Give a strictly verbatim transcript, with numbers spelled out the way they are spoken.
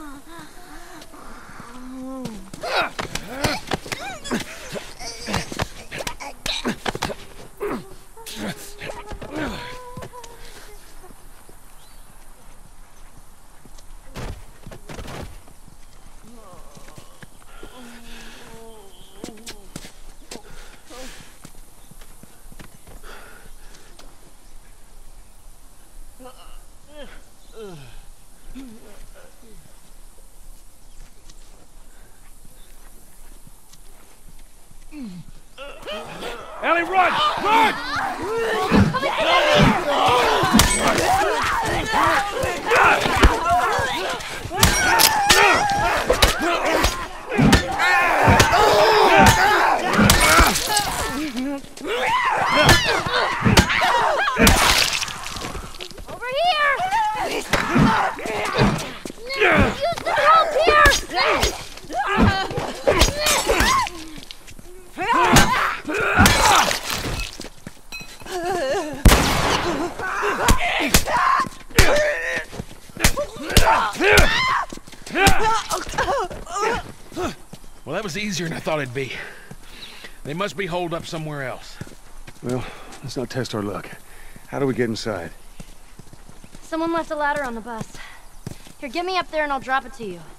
Ellie, run! Run! Over here! Use the help here! Well, that was easier than I thought it'd be. They must be holed up somewhere else. Well, let's not test our luck. How do we get inside? Someone left a ladder on the bus. Here, get me up there and I'll drop it to you.